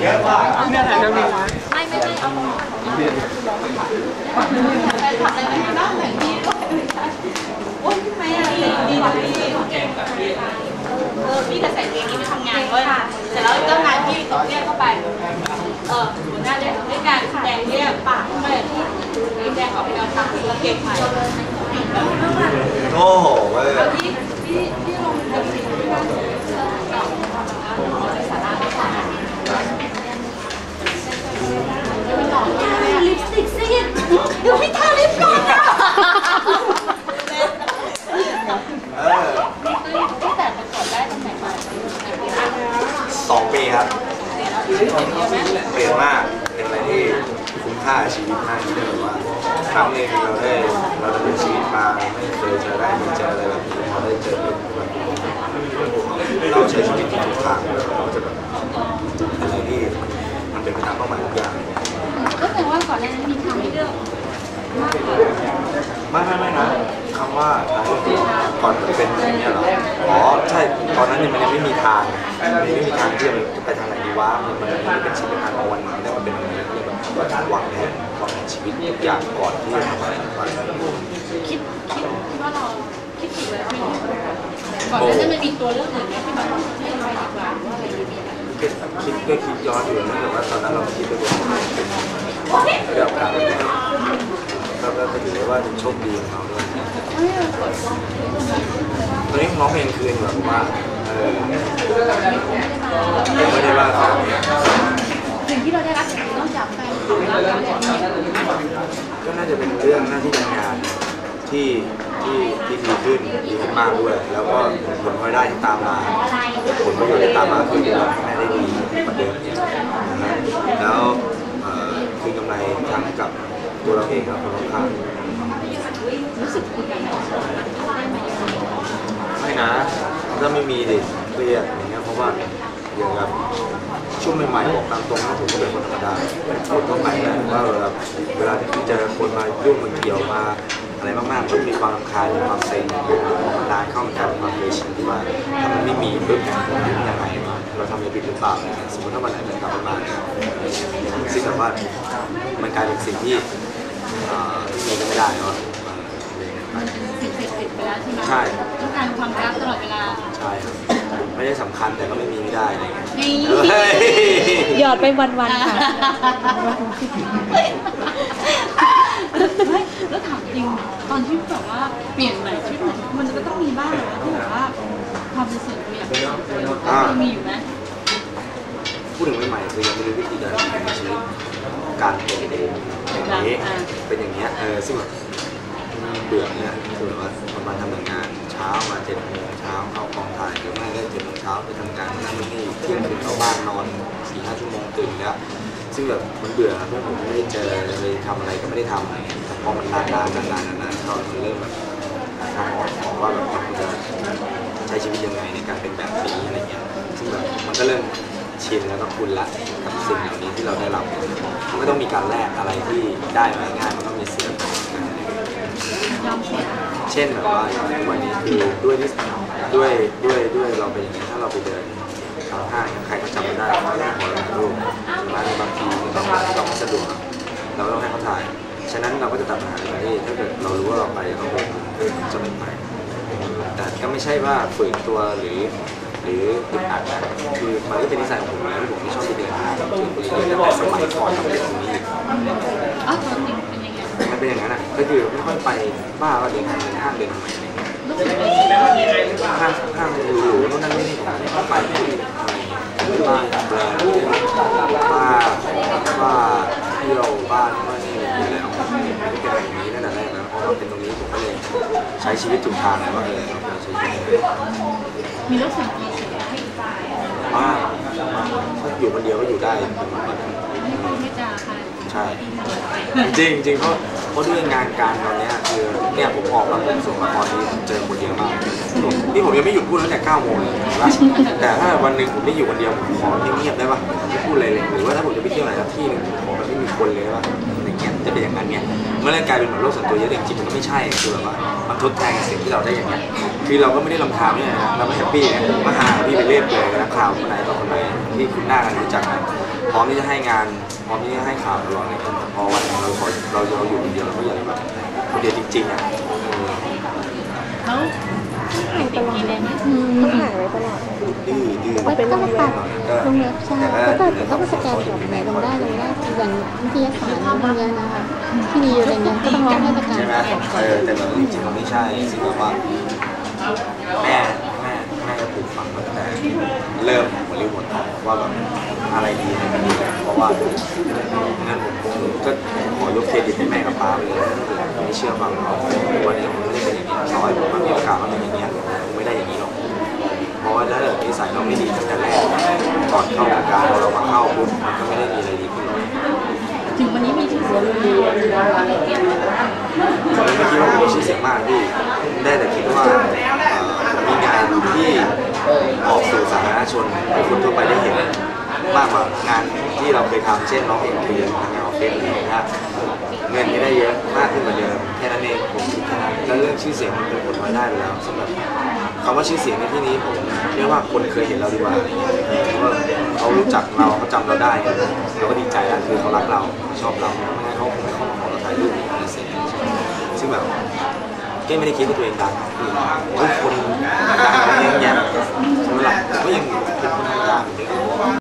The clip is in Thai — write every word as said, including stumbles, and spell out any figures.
เนี่ยแหละน้ำมีไม่ไม่ไม่เอาแฟนคลับอะไรไม่ได้แต่ดีโอ้ยไม่อะดีดีเออพี่จะใส่เกงนี้ไปทำงานด้วยเสร็จแล้วเจ้านายพี่ตกเรียกเข้าไปเออหัวหน้าเรียกด้วยการแดงเรียกปากเข้าไปที่แดงออกไปเอาตังค์แล้วเก็บไปโอ้โหเว้ยพี่พี่พี่ลงทะเบียนลิปสติกซีดเดี๋ยวให้ทาลิปก่อนนะตั้งแต่ประกวดได้ตั้งแต่มาสองปีครับเปลี่ยนมากเป็นอะไรที่คุ้มค่าชีวิตมากที่ได้แบบว่าครั้งหนึ่งเราได้เราดำเนินชีวิตมาไม่เคยจะได้มีเจออะไรแบบนี้พอได้เจอแบบเราใช้ชีวิตทุกทางเราจะแบบอะไรที่มันเป็นไปตามเป้าหมายทุกอย่างก็แปลว่าก่อนหน้านี้มีทางให้เลือกไม่ไม่ไม่นะคำว่าก่อนเป็นอย่างนี้เหรออ๋อใช่ตอนนั้นเนี่ยมันยังไม่มีทางมันไม่มีทางที่จะไปทางไหนดีวะมันมันเป็นชีวิตทางวันนี้ได้มาเป็นอะไรที่แบบวางแผนวางแผนชีวิตทุกอย่างก่อนที่จะทำอะไรไปคิดคิดว่าเราคิดถูกแล้วไหมก่อนหน้านั้นมันมีตัวเลือกอื่นไหมที่มันให้เราดีกว่าว่าอะไรดีคิดคิดก็คิดย้อนอยู่นะแต่ว่าตอนนั้นเราคิดไปว่าเรื่องการเราก็ถือว่าเป็นโชคดีของเราด้วยตอนนี้ร้องเพลงคืนแบบว่าเออไม่ได้ว่าเขาสิ่งที่เราได้รับจากนอกจากแฟนคลับแล้วเนี่ยก็น่าจะเป็นเรื่องหน้าที่การงานที่ที่ที่ดีขึ้นดีขึ้นมากด้วยแล้วก็ผลพลอยได้ที่ตามมาผลประโยชน์ที่ตามมาคือเราทำให้ได้ดีกว่าเดิมนะฮะแล้วคือกำไรทั้งกับตัวเราเองกับคนรอบข้างรู้สึกกดดันไม่นะถ้าไม่มีเด็กเครียดอย่างเงี้ยเพราะว่าอย่างแบบช่วงใหม่ๆบอกตามตรงนะผมก็เป็นคนธรรมดาคนทั่วไปนะว่าแบบเวลาที่เจอคนมายุ่งมาเกี่ยวมาอะไรมากๆมันมีความรำคาญมีความเซ็งมันนานเข้ามันกลายเป็นความเคยชินที่ว่าถ้ามันไม่มีปุ๊บยังไงเราทำอะไรผิดหรือเปล่าสมมติถ้าวันไหนมันกลับมาซึ่งแบบว่ามันกลายเป็นสิ่งที่มีกันไม่ได้เนาะสิ่งผิดๆไปแล้วใช่ไหมใช่ต้องการความรักตลอดเวลาใช่ครับไม่ได้สำคัญแต่ก็ไม่มีไม่ได้อะไรเงี้ยหยอดไปวันๆค่ะแล้วถามจริงตอนที่แบบว่าเปลี่ยนใหม่ชีวิตมันก็ต้องมีบ้างนะที่แบบว่าความเป็นส่วนตัวอย่างนี้มีอยู่ไหมพูดถึงใหม่ๆคือยังไม่รู้วิธีการดำเนินชีวิตการเป็นเองอย่างนี้เป็นอย่างเงี้ยเออซึ่งแบบเบื่อเนี่ยคือแบบว่าประมาณทำงานเช้ามาเจ็ดโมงเช้าเข้ากองถ่ายหรือไม่ก็เจ็ดโมงเช้าไปทำการนั่งที่เที่ยงคืนเข้าบ้านนอนสี่ห้าชั่วโมงตื่นแล้วซึ่งแบบมันเบื่อพวกผมไม่ได้เจอเลยทำอะไรก็ไม่ได้ทำอะไรแต่พอมันนานๆนานๆนานๆเขามันเริ่มแบบทางออกว่าแบบมันจะใช้ชีวิตยังไงในการเป็นแบบนี้อะไรเงี้ยซึ่งแบบมันก็เริ่มชินแล้วก็คุ้นละกับสิ่งเหล่านี้ที่เราได้รับไม่ต้องมีการแลกอะไรที่ได้มาง่ายมันต้องมีเสียงเช่นแบบว่าอย่างวันนี้คือด้วยด้วยด้วยด้วยเราเป็นอย่างนี้ถ้าเราไปเดินทางห้างใครก็จำไม่ได้เราขอถ่ายรูปมาในบางทีเราเราไม่สะดวกเราต้องให้เขาถ่ายฉะนั้นเราก็จะตัดปัญหาในที่ถ้าเกิดเรารู้ว่าเราไปเราคงจะไม่ไปแต่ก็ไม่ใช่ว่าฝืนตัวหรือหรืออึดอัดนะคือมันก็เป็นนิสัยของผมแล้วที่ผมไม่ชอบไปเดินห้างกับคนอื่นเลยแต่สมัยก่อนทำเรื่องนี้อ๋อตอนนี้เป็นยังไงมันเป็นอย่างนั้นอ่ะก็คือไม่ค่อยไปบ้าว่าเดินห้างเดินห้างเดินทำไมห้างห้างหรูๆนู่นนั่นนี่ผมไม่ค่อยไปที่อะไรบ้านแบรนด์บ้าบ้าเที่ยวบ้านว่านี่อยู่แล้วไม่ได้เป็นอย่างนี้ตั้งแต่แรกนะเพราะว่าเป็นตรงนี้ผมก็เลยใช้ชีวิตถูกทางเลยว่าเออเราใช้ชีวิตมีรถส่วนตัวมากถ้าอยู่คนเดียวก็อยู่ได้ไม่จ่าค่ะใช่จริงจริงเพราะเพราะด้วยงานการตอนนี้คือเนี่ยผมออกมาเป็นส่งละครที่เจอคนเยอะมากนี่ผมยังไม่หยุดพูดตั้งแต่เก้าโมงเลยแต่ถ้าวันหนึ่งผมได้อยู่คนเดียวผมขอเงียบๆได้ป่ะไม่พูดอะไรเลยหรือว่าถ้าผมจะไปเที่ยวไหนสักที่นึงผมแบบไม่มีคนเลยว่าอะไรเงี้ยจะเป็นอย่างนั้นเนี่ยเมื่อไรกลายเป็นเหมือนโลกส่วนตัวเยอะจริงๆมันก็ไม่ใช่คือแบบว่ามันทดแทนสิ่งที่เราได้อย่างเงี้ยคือเราก็ไม่ได้รำคาญเนี่ยนะเราไม่แฮปปี้เนี่ยมาหาพี่ไปเล่นเลยนักข่าวคนไหนต่อคนไหนที่คุณหน้ากันรู้จักกันพร้อมที่จะให้งานพร้อมที่จะให้ข่าวตลอดเลยพอวันเราขอเราเราอยู่คนเดียวเราก็อยากแบบคนเดียวจริงๆอ่ะเขาหายตลอดเลยนะอืมหายไว้ตลอดดื้อดื้อก็ก็มาตัดลงเล็บใช่แต่แล้วก็ก็ก็มาสแกนแบบไหนลงได้ลงได้อย่างวิทยาศาสตร์อะไรพวกเนี้ยนะคะที่ดีอะไรเงี้ยก็ต้องร้องให้ประกาศใช่ไหมเออแต่แบบจริงๆมันไม่ใช่ซึ่งแบบว่าแม่แม่แม่ก็ปลูกฝังมาตั้งแต่เริ่มหัวเรียวหัวต่อว่าแบบอะไรดีอะไรไม่ดีเพราะว่างั้นผมผมก็ขอยกเครดิตให้แม่กับป้าไปเลยผมไม่เชื่อฟังเขาวันนี้ผมไม่ได้เป็นอย่างนี้ซอยผมมีโอกาสมาเป็นอย่างนี้ผมไม่ได้อย่างนี้หรอกเพราะว่าถ้าเกิดนิสัยเราไม่ดีตั้งแต่แรกก่อนเข้าวงการเรามาเข้าปุ๊บมันก็ไม่ได้มีอะไรดีขึ้นถึงวันนี้มีชื่อเสียงดีอะไรเกี่ยวกับผมไม่คิดว่าผมมีชื่อเสียงมากพี่ได้แต่คิดว่ามีงานที่ออกสู่สาธารณชนให้คนทั่วไปได้เห็นมากกว่างานที่เราเคยทำเช่นร้องเพลงเรียนทำงานออฟฟิศอะไรอย่างเงี้ยเงินก็ได้เยอะมากขึ้นกว่าเดิมแค่นั้นเองผมคิดแค่นั้นแล้วเรื่องชื่อเสียงมันเป็นผลพลอยได้อยู่แล้วสำหรับคำว่าชื่อเสียงในที่นี้ผมเรียกว่าคนเคยเห็นเราดีกว่าเพราะว่าเขารู้จักเราเขาจำเราได้เราก็ดีใจแล้วคือเขารักเราชอบเราไม่งั้นเขาคงไม่เข้ามาขอเราถ่ายรูปอะไรเสร็จซึ่งแบบเก้ไม่ได้คิดว่าตัวเองดังคือคนดังเยอะแยะใช่ไหมล่ะผมก็ยังเป็นคนธรรมดาเหมือนเดิม